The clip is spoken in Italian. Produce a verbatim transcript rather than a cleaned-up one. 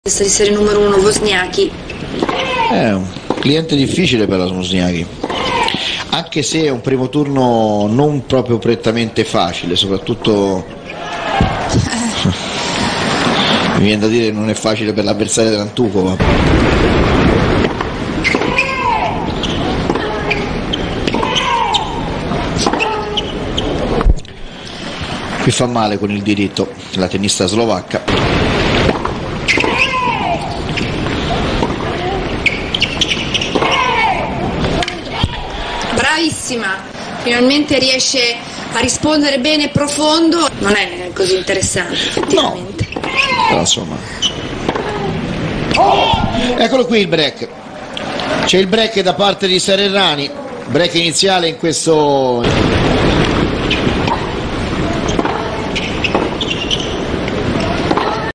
di serie numero uno Wozniacki. È un cliente difficile per la Wozniacki, anche se è un primo turno non proprio prettamente facile, soprattutto mi viene da dire che non è facile per l'avversario dell'Antukova. Qui fa male con il diritto la tennista slovacca. Bravissima, finalmente riesce a rispondere bene e profondo, non è così interessante effettivamente. No, però insomma. Eccolo qui il break, c'è il break da parte di Serrerani, break iniziale in questo